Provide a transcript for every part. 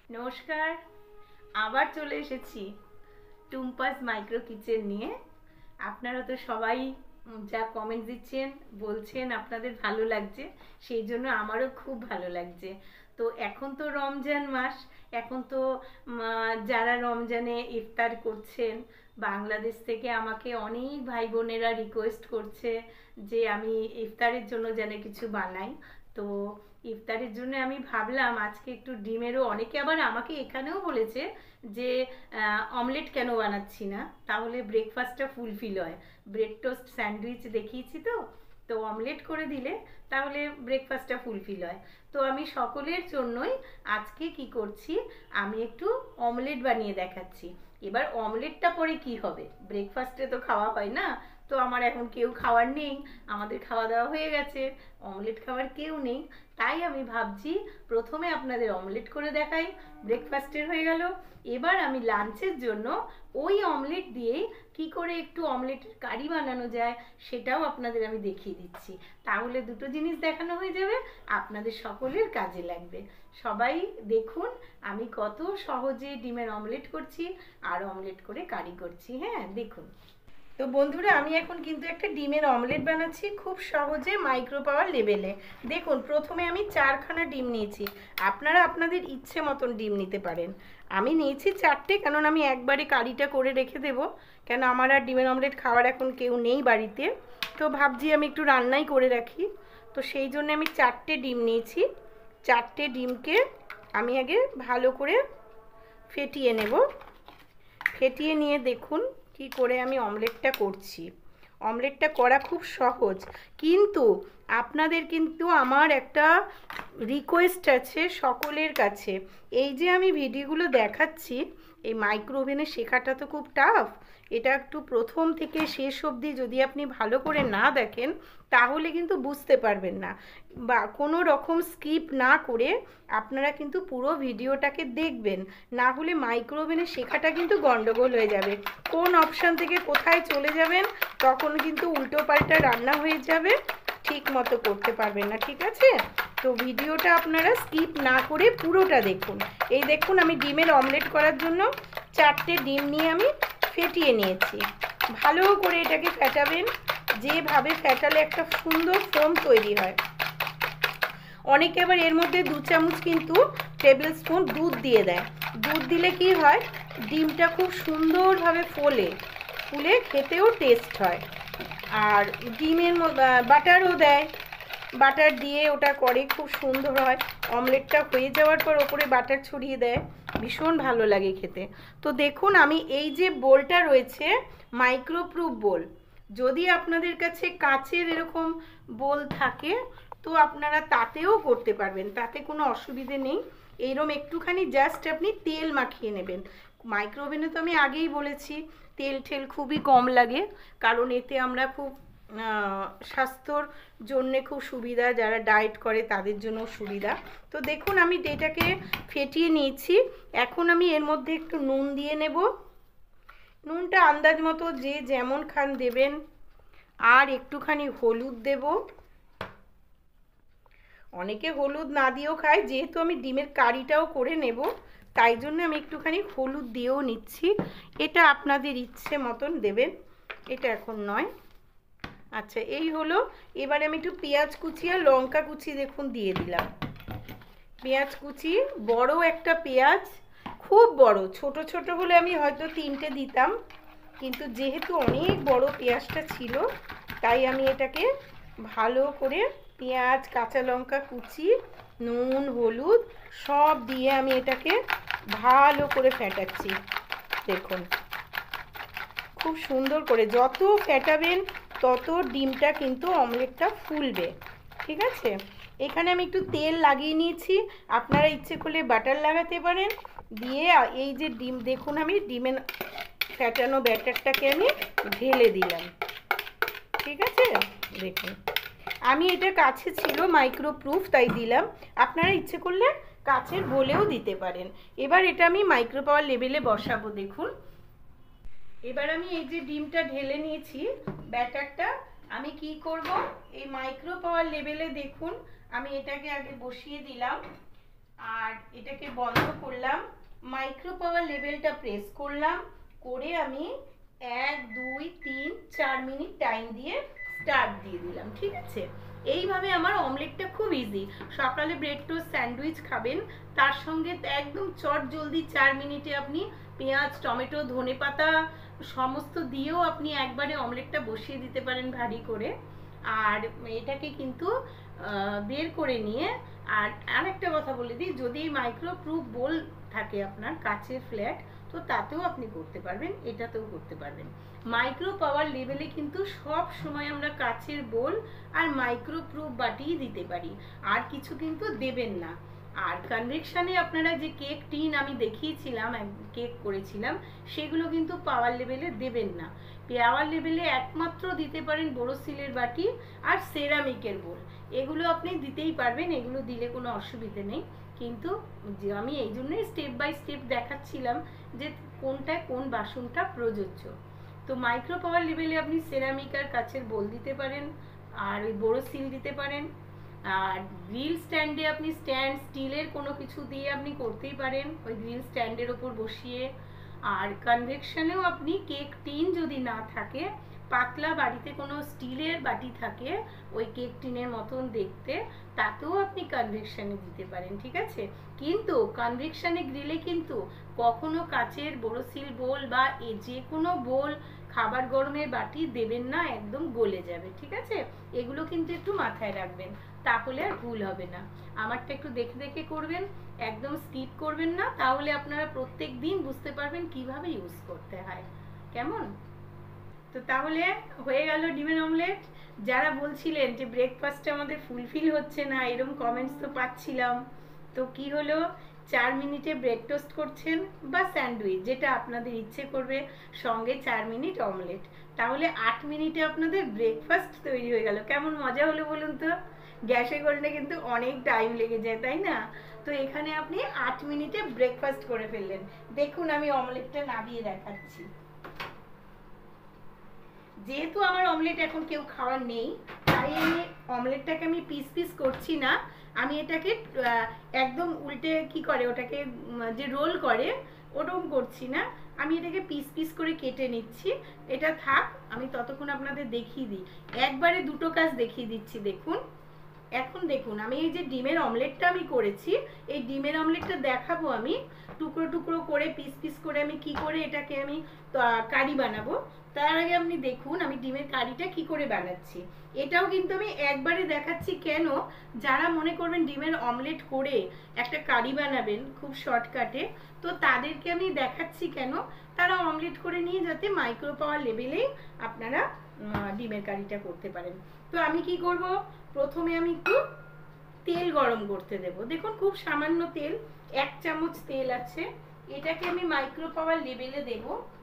নমস্কার, আবার চলে এসেছি টুম্পাস মাইক্রো কিচেন নিয়ে। আপনারা তো সবাই যা কমেন্ট দিচ্ছেন, বলছেন আপনাদের ভালো লাগছে, সেই জন্য আমারও খুব ভালো লাগছে। তো এখন তো রমজান মাস, এখন তো যারা রমজানে ইফতার করছেন বাংলাদেশ থেকে আমাকে অনেক ভাই বোনেরা রিকোয়েস্ট করছে যে আমি ইফতারের জন্য যেন কিছু বানাই। তো ইফতারের জন্য আমি ভাবলাম আজকে একটু ডিমেরও, অনেকে আবার আমাকে এখানেও বলেছে যে অমলেট কেন বানাচ্ছি না, তাহলে ব্রেকফাস্টটা ফুলফিল হয়। ব্রেড টোস্ট স্যান্ডউইচ দেখিয়েছি তো, তো অমলেট করে দিলে তাহলে ব্রেকফাস্টটা ফুলফিল হয়। তো আমি সকলের জন্যই আজকে কি করছি, আমি একটু অমলেট বানিয়ে দেখাচ্ছি। এবার অমলেটটা পরে কি হবে, ব্রেকফাস্টে তো খাওয়া হয় না, তো আমার এখন কেউ খাওয়ার নেই, আমাদের খাওয়া দাওয়া হয়ে গেছে, অমলেট খাওয়ার কেউ নেই। তাই আমি ভাবছি প্রথমে আপনাদের অমলেট করে দেখাই, ব্রেকফাস্টের হয়ে গেল। এবার আমি লাঞ্চের জন্য ওই অমলেট দিয়ে কি করে একটু অমলেটের কারি বানানো যায় সেটাও আপনাদের আমি দেখিয়ে দিচ্ছি। তাহলে দুটো জিনিস দেখানো হয়ে যাবে, আপনাদের সকলের কাজে লাগবে। সবাই দেখুন আমি কত সহজে ডিমের অমলেট করছি আর অমলেট করে কারি করছি। হ্যাঁ দেখুন। তো বন্ধুরা, আমি এখন কিন্তু একটা ডিমের অমলেট বানাচ্ছি খুব সহজে মাইক্রো পাওয়ার লেভেলে। দেখুন প্রথমে আমি 4খানা ডিম নিয়েছি, আপনারা আপনাদের ইচ্ছে মতন ডিম নিতে পারেন। আমি নিয়েছি 4টে, কারণ আমি একবারে কারিটা করে রেখে দেবো, কেন আমার আর ডিমের অমলেট খাওয়ার এখন কেউ নেই বাড়িতে। তো ভাবছি আমি একটু রান্নাই করে রাখি, তো সেই জন্য আমি 4টে ডিম নিয়েছি। 4টে ডিমকে আমি আগে ভালো করে ফেটিয়ে নেব। ফেটিয়ে নিয়ে দেখুন কি করে আমি অমলেটটা করছি। অমলেটটা করা খুব সহজ, কিন্তু আপনাদের কিন্তু আমার একটা রিকোয়েস্ট আছে সকলের কাছে। এই যে আমি ভিডিওগুলো দেখাচ্ছি, এই মাইক্রো ওভেনে শেখাটা তো খুব টাফ। এটা একটু প্রথম থেকে শেষ অবধি যদি আপনি ভালো করে না দেখেন তাহলে কিন্তু বুঝতে পারবেন না, বা কোনো রকম স্কিপ না করে আপনারা কিন্তু পুরো ভিডিওটাকে দেখবেন, না হলে মাইক্রো ওভেনে শেখাটা কিন্তু গন্ডগোল হয়ে যাবে। কোন অপশান থেকে কোথায় চলে যাবেন তখন কিন্তু উল্টো পাল্টা রান্না হয়ে যাবে, ঠিক মতো করতে পারবেন না। ঠিক আছে, তো ভিডিওটা আপনারা স্কিপ না করে পুরোটা দেখুন। এই দেখুন আমি ডিমের অমলেট করার জন্য 4টে ডিম নিয়ে আমি ফেটিয়ে নিয়েছি। ভালো করে এটাকে ফেটাবেন, যেভাবে ফেটালে একটা সুন্দর ফোম তৈরি হয়। অনেকে আবার এর মধ্যে 2 চামচ কিন্তু টেবিল স্পুন দুধ দিয়ে দেয়। দুধ দিলে কি হয়, ডিমটা খুব সুন্দরভাবে ফুলে খেতেও টেস্ট হয়। আর ডিমের বাটারও দেয়, বাটার দিয়ে ওটা করে খুব সুন্দর হয়। অমলেটটা হয়ে যাওয়ার পর ওপরে বাটার ছড়িয়ে দেয়, ভীষণ ভালো লাগে খেতে। তো দেখুন আমি এই যে বোলটা রয়েছে মাইক্রোপ্রুফ বোল, যদি আপনাদের কাছে কাচের এরকম বোল থাকে তো আপনারা তাতেও করতে পারবেন, তাতে কোনো অসুবিধে নেই। এইরকম একটুখানি জাস্ট আপনি তেল মাখিয়ে নেবেন। মাইক্রো ওভেনে তো আমি আগেই বলেছি তেল ঠেল খুবই কম লাগে, কারণ এতে আমরা খুব স্বাস্থ্যর জন্যে খুব সুবিধা, যারা ডায়েট করে তাদের জন্য সুবিধা। তো দেখুন আমি এটাকে ফেটিয়ে নিয়েছি। এখন আমি এর মধ্যে একটু নুন দিয়ে নেব। নুনটা আন্দাজ মতো যে যেমন খান দেবেন। আর একটুখানি হলুদ দেব, অনেকে হলুদ না দিয়েও খায়, যেহেতু আমি ডিমের কারিটাও করে নেব তাই জন্য আমি একটুখানি হলুদ দিয়েও নিচ্ছি। এটা আপনাদের ইচ্ছে মতন দেবেন, এটা এখন নয়। আচ্ছা এই হলো। এবারে আমি একটু পেঁয়াজ কুচি আর লঙ্কা কুচি দেখুন দিয়ে দিলাম। পেঁয়াজ কুচি, বড় একটা পেঁয়াজ, খুব বড়, ছোট ছোট হলে আমি হয়তো 3টে দিতাম, কিন্তু যেহেতু অনেক বড় পেঁয়াজটা ছিল তাই আমি এটাকে ভালো করে পেঁয়াজ, কাঁচা লঙ্কা কুচি, নুন, হলুদ সব দিয়ে আমি এটাকে ভালো করে ফেটাচ্ছি। দেখুন খুব সুন্দর করে, যত ফেটাবেন তত ডিমটা কিন্তু অমলেটটা ফুলবে। ঠিক আছে, এখানে আমি একটু তেল লাগিয়ে নিয়েছি, আপনারা ইচ্ছে করলে বাটার লাগাতে পারেন। দিয়ে এই যে ডিম দেখুন আমি ডিমের ফ্যাটানো ব্যাটারটাকে আমি ঢেলে দিলাম। ঠিক আছে, দেখুন আমি এটা কাছে ছিল মাইক্রোপ্রুফ তাই দিলাম, আপনারা ইচ্ছে করলে কাচের বলেও দিতে পারেন। এবার এটা আমি মাইক্রো পাওয়ার লেভেলে বসাবো। দেখুন এবার আমি এই যে ডিমটা ঢেলে নিয়েছি ব্যাটারটা, আমি কি করব, এই মাইক্রো পাওয়ার লেভেলে দেখুন আমি এটাকে আগে বসিয়ে দিলাম। আর এটাকে বন্ধ করলাম, মাইক্রো পাওয়ার লেভেলটা প্রেস করলাম, করে আমি 1 2 3 4 মিনিট টাইম দিয়ে স্টার্ট দিয়ে দিলাম। ঠিক আছে, এইভাবে আমার অমলেটটা খুব ইজি। সকালে ব্রেড টোস্ট স্যান্ডউইচ খাবেন, তার সঙ্গে একদম চট জলদি 4 মিনিটে আপনি পেঁয়াজ টমেটো ধনেপাতা সমস্ত দিয়েও আপনি একবারে অমলেটটা বসিয়ে দিতে পারেন ভারী করে। আর এটাকে কিন্তু বের করে নিয়ে, আর আরেকটা কথা বলে দিই, যদি মাইক্রো প্রুফ বোল থাকে আপনার কাচের ফ্ল্যাট, তো তাতেও আপনি করতে পারবেন, এটাতেও করতে পারবেন। মাইক্রো পাওয়ার লেভেলে কিন্তু সব সময় আমরা কাচের বোল আর মাইক্রো প্রুফ বাটিই দিতে পারি, আর কিছু কিন্তু দেবেন না। আর কনভেকশনে আপনারা যে কেক টিন আমি দেখিয়েছিলাম, কেক করেছিলাম, সেগুলো কিন্তু পাওয়ার লেভেলে দেবেন না। পাওয়ার লেভেলে একমাত্র দিতে পারেন বোরোসিলের বাটি আর সেরামিকের বোল, এগুলো আপনি দিতেই পারবেন, এগুলো দিলে কোনো অসুবিধে নেই। কিন্তু যে আমি এই জন্যই স্টেপ বাই স্টেপ দেখাচ্ছিলাম যে কোনটা কোন বাসনটা প্রযোজ্য। তো মাইক্রো পাওয়ার লেভেলে আপনি সেরামিক আর কাচের বোল দিতে পারেন, আর ওই বোরোসিল দিতে পারেন। আর গ্রিল স্ট্যান্ডে আপনি স্টিলের কোনো কিছু দিয়ে আপনি করতেই পারেন, ওই গ্রিল স্ট্যান্ডের ওপর বসিয়ে। আর কনভেকশনেও আপনি কেক টিন যদি না থাকে, পাতলা বাড়িতে কোনো স্টিলের বাটি থাকে ওই কেক টিনের মতন দেখতে, তাতেও আপনি কনভেকশনে দিতে পারেন। ঠিক আছে, কিন্তু কনভেকশনে গ্রিলে কিন্তু কখনো কাচের বোরোসিল বোল বা যে কোনো বোল, খাবার গরমের বাটি দেবেন না, একদম গলে যাবে। ঠিক আছে, এগুলো কিন্তু একটু মাথায় রাখবেন, তাহলে আর ভুল হবে না। আমারটা একটু দেখে দেখে করবেন, একদম স্কিপ করবেন না, তাহলে আপনারা প্রত্যেক দিন বুঝতে পারবেন কিভাবে ইউজ করতে হয়। কেমন? তো তাহলে হয়ে গেল ডিমের অমলেট। যারা বলছিলেন যে ব্রেকফাস্টে আমাদের ফুলফিল হচ্ছে না, এরকম কমেন্টস তো পাচ্ছিলাম, তো কি হলো, 4 মিনিটে ব্রেড টোস্ট করছেন বা স্যান্ডউইচ, যেটা আপনাদের ইচ্ছে করবে, সঙ্গে 4 মিনিট অমলেট, তাহলে 8 মিনিটে আপনাদের ব্রেকফাস্ট তৈরি হয়ে গেল। কেমন মজা হলো বলুন তো? গ্যাসে করলে কিন্তু অনেক টাইম লেগে যায়, তাই না? তো এখানে আপনি 8 মিনিটে ব্রেকফাস্ট করে ফেললেন। দেখুন আমি অমলেটটা নামিয়ে দেখাচ্ছি। যেহেতু আমার অমলেট এখন কেউ খাওয়ার নেই, তাই আমি অমলেটটাকে আমি পিস পিস করছি না, আমি এটাকে একদম উল্টে কি করে ওটাকে যে রোল করে ওরকম করছি না, আমি এটাকে পিস পিস করে কেটে নিচ্ছি। এটা থাক, আমি ততক্ষণ আপনাদের দেখিয়ে দিই, একবারে দুটো কাজ দেখিয়ে দিচ্ছি। দেখুন, এখন দেখুন আমি এই যে ডিমের অমলেটটা আমি করেছি, এই ডিমের অমলেটটা দেখাবো আমি টুকরো টুকরো করে, পিস পিস করে আমি কি করে এটাকে আমি কারি বানাবো। তার আগে আপনি দেখুন আমি ডিমের কারিটা কি করে বানাচ্ছি। এটাও কিন্তু আমি একবারে দেখাচ্ছি, কেন, যারা মনে করবেন ডিমের অমলেট করে একটা কারি বানাবেন খুব শর্টকাটে, তো তাদেরকে আমি দেখাচ্ছি কেন, তারা অমলেট করে নিয়ে যাতে মাইক্রো পাওয়ার লেভেলেই আপনারা ডিমের কারিটা করতে পারেন। তো আমি কি করব, প্রথমে আমি একটু তেল গরম করতে দেব। দেখুন খুব সামান্য তেল, 1 চামচ তেল আছে, এটাকে আমি মাইক্রো পাওয়ার লেভেলে দেব।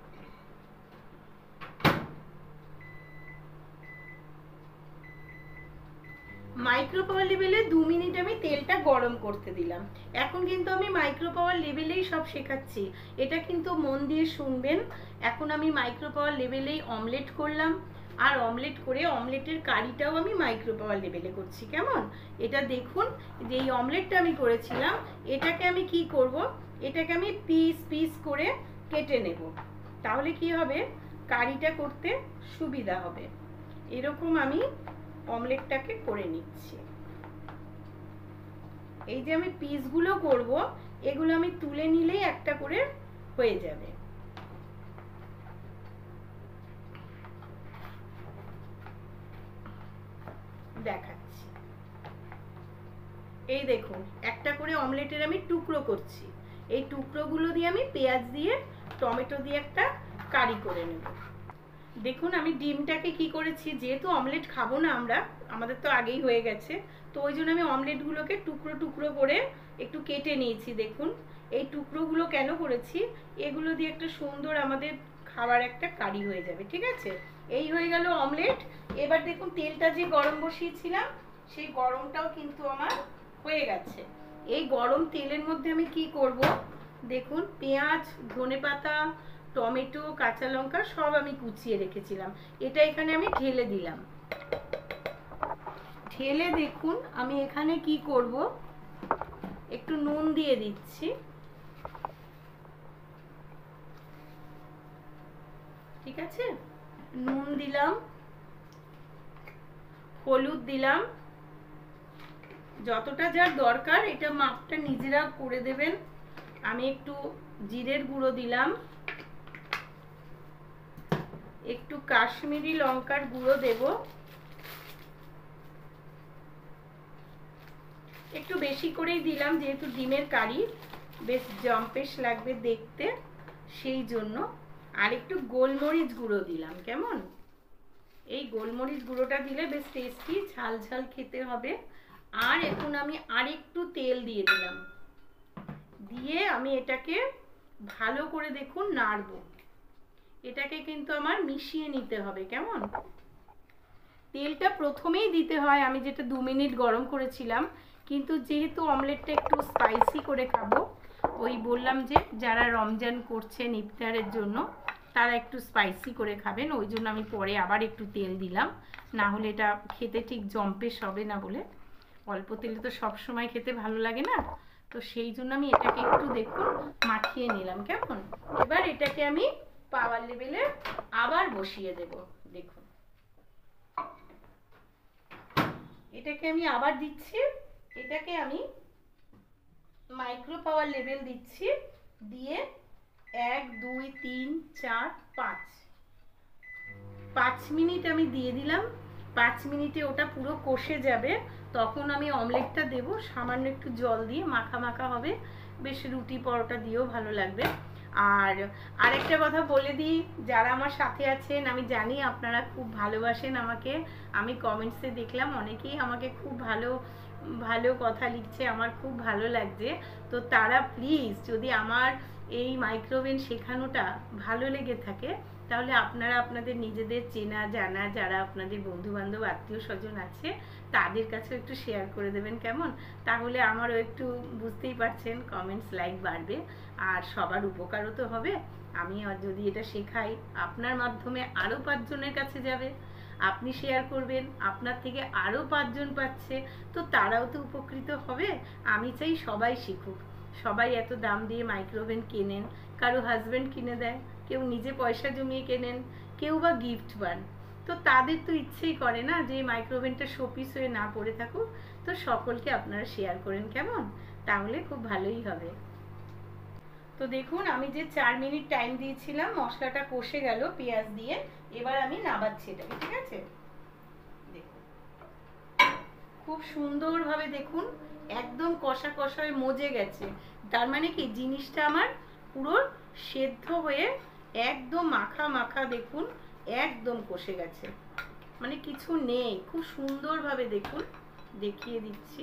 মাইক্রো পাওয়ার লেভেলে 2 মিনিট আমি তেলটা গরম করতে দিলাম। এখন কিন্তু আমি মাইক্রো পাওয়ার লেভেলেই সব শেখাচ্ছি, এটা কিন্তু মন দিয়ে শুনবেন। এখন আমি মাইক্রো পাওয়ার লেভেলেই অমলেট করলাম, আর অমলেট করে অমলেটের কারিটাও আমি মাইক্রো পাওয়ার লেভেলে করছি। কেমন? এটা দেখুন, যে এই অমলেটটা আমি করেছিলাম, এটাকে আমি কি করব, এটাকে আমি পিস পিস করে কেটে নেব, তাহলে কি হবে, কারিটা করতে সুবিধা হবে। এরকম আমি অমলেটটাকে করে নিচ্ছি। এই যে আমি পিসগুলো করব, এগুলো আমি তুলে নিলেই একটা করে হয়ে যাবে। দেখাচ্ছি, এই দেখুন একটা করে অমলেটের আমি টুকরো করছি, এই টুকরোগুলো দিয়ে আমি পেঁয়াজ দিয়ে টমেটো দিয়ে একটা কারি করে নেব। দেখুন আমি ডিমটাকে কি করেছি, যেহেতু অমলেট খাবো না আমরা, আমাদের তো আগেই হয়ে গেছে, তো ওই জন্য আমি অমলেটগুলোকে টুকরো টুকরো করে একটু কেটে নিয়েছি। দেখুন এই টুকরোগুলো কেন করেছি, এগুলো দিয়ে একটা সুন্দর আমাদের খাবার একটা কারি হয়ে যাবে। ঠিক আছে, এই হয়ে গেল অমলেট। এবার দেখুন তেলটা যে গরম বসিয়েছিলাম, সেই গরমটাও কিন্তু আমার হয়ে গেছে। এই গরম তেলের মধ্যে আমি কি করব, দেখুন পেঁয়াজ ধনেপাতা টমেটো কাঁচা লঙ্কা সব আমি কুচিয়ে রেখেছিলাম, এটা এখানে আমি ঢেলে দিলাম। ঢেলে দেখুন আমি এখানে কি করব, একটু নুন দিয়ে দিচ্ছি, ঠিক আছে? নুন দিলাম, হলুদ দিলাম, যতটা যার দরকার এটা মাপটা নিজেরা করে দেবেন। আমি একটু জিরের গুঁড়ো দিলাম, একটু কাশ্মীরি লঙ্কার গুঁড়ো দেব, একটু বেশি করেই দিলাম যেহেতু ডিমের কারি বেশ জম্পেশ লাগবে দেখতে, সেই জন্য। আর একটু গোলমরিচ গুঁড়ো দিলাম, কেমন? এই গোলমরিচ গুঁড়োটা দিলে বেশ টেস্টি, ঝাল ঝাল খেতে হবে। আর এখন আমি আরেকটু তেল দিয়ে দিলাম, দিয়ে আমি এটাকে ভালো করে দেখুন নাড়বো। এটাকে কিন্তু আমার মিশিয়ে নিতে হবে, কেমন? তেলটা প্রথমেই দিতে হয়, আমি যেটা 2 মিনিট গরম করেছিলাম, কিন্তু যেহেতু অমলেটটা একটু স্পাইসি করে খাবো, ওই বললাম যে যারা রমজান করছেন ইফতারের জন্য তারা একটু স্পাইসি করে খাবেন, ওই জন্য আমি পরে আবার একটু তেল দিলাম, না হলে এটা খেতে ঠিক জম্পেশ হবে না বলে। অল্প তেলে তো সব সময় খেতে ভালো লাগে না, তো সেই জন্য আমি এটাকে একটু দেখুন মাখিয়ে নিলাম, কেমন? এবার এটাকে আমি পাওয়ার লেভেলে আবার বসিয়ে দেব। দেখুন এটাকে আমি আবার দিচ্ছি, এটাকে আমি মাইক্রো পাওয়ার লেভেল দিচ্ছি, দিয়ে 1 2 3 4 5 মিনিট আমি দিয়ে দিলাম। 5 মিনিটে ওটা পুরো কষে যাবে, তখন আমি অমলেটটা দেব, সামান্য একটু জল দিয়ে মাখা মাখা হবে, বেশ রুটি পরোটা দিয়েও ভালো লাগবে। আর আরেকটা কথা বলে দিই, যারা আমার সাথে আছেন আমি জানি আপনারা খুব ভালোবাসেন আমাকে, আমি কমেন্টসে দেখলাম অনেকেই আমাকে খুব ভালো ভালো কথা লিখছে, আমার খুব ভালো লাগছে। তো তারা প্লিজ যদি আমার এই মাইক্রোওভেন শেখানোটা ভালো লেগে থাকে, তাহলে আপনারা আপনাদের নিজেদের চেনা জানা যারা আপনাদের বন্ধু বান্ধব আত্মীয় স্বজন আছে তাদের কাছেও একটু শেয়ার করে দেবেন, কেমন? তাহলে আমারও একটু বুঝতেই পারছেন কমেন্টস লাইক বাড়বে, আর সবার উপকারও তো হবে। আমি যদি এটা শেখাই আপনার মাধ্যমে আরও 5 জনের কাছে যাবে, আপনি শেয়ার করবেন, আপনার থেকে আরও 5 জন পাচ্ছে, তো তারাও তো উপকৃত হবে। আমি চাই সবাই শিখুক, সবাই এত দাম দিয়ে মাইক্রোওভেন কেনেন, কারো হাজব্যান্ড কিনে দেয়, কেউ নিজে পয়সা জমিয়ে কেনেন, কেউ বা গিফট পান, তো তাদের তো ইচ্ছেই করে না যে মাইক্রোওভেনটা শোপিস হয়ে না পড়ে থাকুক। তো সকলকে আপনারা শেয়ার করেন, কেমন? তাহলে খুব ভালোই হবে। তো দেখুন আমি যে 4 মিনিট টাইম দিয়েছিলাম, মশলাটা কষে গেল পেঁয়াজ দিয়ে, এবার আমি নাবাচ্ছি এটাকে, ঠিক আছে? দেখুন খুব সুন্দরভাবে দেখুন একদম কষা কষা হয়ে মজে গেছে, তার মানে কি জিনিসটা আমার পুরো সেদ্ধ হয়ে একদম মাখা মাখা, দেখুন একদম কষে গেছে, মানে কিছু নেই, খুব সুন্দরভাবে দেখুন, দেখিয়ে দিচ্ছি,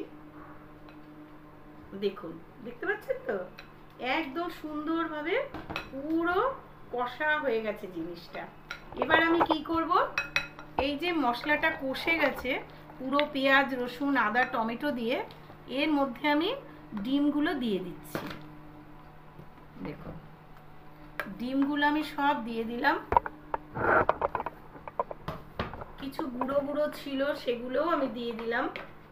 দেখুন দেখতে পাচ্ছেন তো একদম সুন্দরভাবে পুরো কষা হয়ে গেছে জিনিসটা। এবার আমি কি করব, এই যে মশলাটা কষে গেছে পুরো পেঁয়াজ রসুন আদা টমেটো দিয়ে, এর মধ্যে আমি ডিমগুলো দিয়ে দিচ্ছি। দেখো ডিমগুলো আমি সব দিয়ে দিলাম, কিছু গুঁড়ো গুঁড়ো ছিল সেগুলোও আমি দিয়ে দিলাম।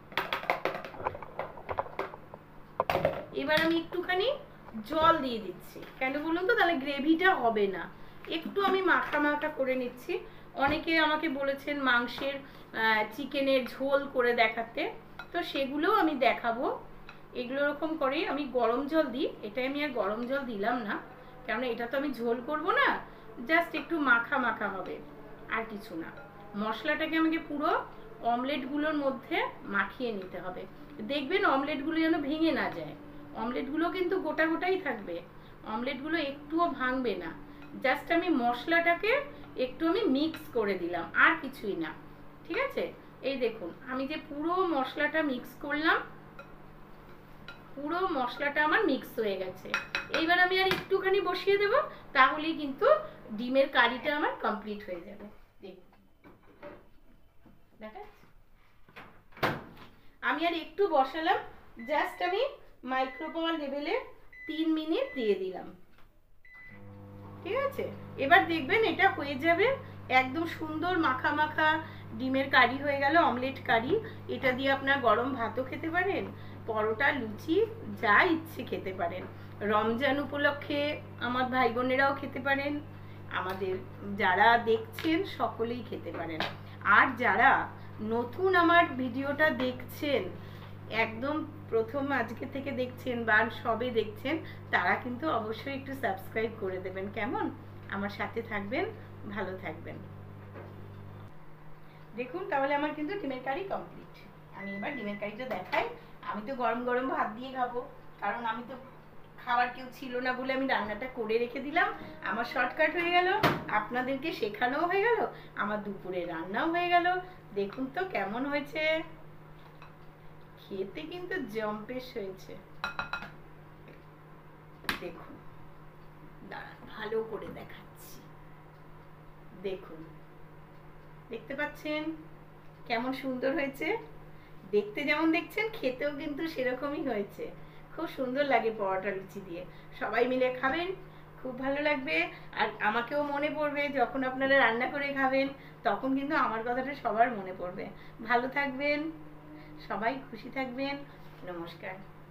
এবার আমি একটুখানি জল দিয়ে দিচ্ছি, কেন বলুন তো, তাহলে গ্রেভিটা হবে না, একটু আমি মাখা মাখা করে নিচ্ছি। অনেকে আমাকে বলেছেন মাংসের চিকেনের ঝোল করে দেখাতে, তো সেগুলোও আমি দেখাবো। এগুলো এরকম করে আমি গরম জল দিই, এটাই আমি আর গরম জল দিলাম না, কেননা এটা তো আমি ঝোল করব না, জাস্ট একটু মাখা মাখা হবে, আর কিছু না। মশলাটাকে আমাকে পুরো অমলেটগুলোর মধ্যে মাখিয়ে নিতে হবে, দেখবেন অমলেটগুলো যেন ভেঙে না যায়, অমলেটগুলো কিন্তু গোটা গোটাই থাকবে, অমলেটগুলো একটুও ভাঙবে না, জাস্ট আমি মশলাটাকে একটু আমি মিক্স করে দিলাম, আর কিছুই না, ঠিক আছে? এই দেখুন আমি যে পুরো মশলাটা মিক্স করলাম, পুরো মশলাটা আমার মিক্স হয়ে গেছে। এইবার আমি আর একটুখানি বসিয়ে দেব, তাহলেই কিন্তু ডিমের কারিটা আমার কমপ্লিট হয়ে যাবে। দেখুন দেখা আমি আর একটু বসালাম, জাস্ট আমি মাইক্রো পাওয়ার লেভেলে 3 মিনিট দিয়ে দিলাম, ঠিক আছে? এবার দেখবেন এটা হয়ে যাবে একদম সুন্দর মাখা মাখা ডিমের কারি হয়ে গেল, অমলেট কারি। এটা দিয়ে আপনার গরম ভাতও খেতে পারেন, পরোটা, লুচি যা ইচ্ছে খেতে পারেন। রমজান উপলক্ষে আমার ভাই বোনেরাও খেতে পারেন, আমাদের যারা দেখছেন সকলেই খেতে পারেন। আর যারা নতুন আমার ভিডিওটা দেখছেন, একদম প্রথম আজকে থেকে দেখছেন বা সবে দেখছেন, তারা কিন্তু অবশ্যই একটু সাবস্ক্রাইব করে দেবেন, কেমন? আমার সাথে থাকবেন, ভালো থাকবেন। দেখুন তাহলে আমার কিন্তু ডিমের কারি কমপ্লিট। আমি এবার ডিমের কারিটা দেখাই। আমি তো গরম গরম ভাত দিয়ে খাবো, কারণ আমি তো খাবার কেউ ছিল না বলে আমি রান্নাটা করে রেখে দিলাম। আমার শর্টকাট হয়ে গেল, আপনাদেরকে শেখানোও হয়ে গেল, আমার দুপুরে রান্নাও হয়ে গেল। দেখুন তো কেমন হয়েছে, খেতে কিন্তু জম্পেশ হয়েছে। দেখুন, দাঁড়ান ভালো করে দেখাচ্ছি। দেখুন, দেখতে পাচ্ছেন কেমন সুন্দর হয়েছে? দেখতে যেমন দেখছেন, খেতেও কিন্তু সেরকমই হয়েছে। খুব সুন্দর লাগে পরোটা লুচি দিয়ে। সবাই মিলে খাবেন, খুব ভালো লাগবে। আর আমাকেও মনে পড়বে যখন আপনারা রান্না করে খাবেন, তখন কিন্তু আমার কথাটা সবার মনে পড়বে। ভালো থাকবেন, সবাই খুশি থাকবেন। নমস্কার।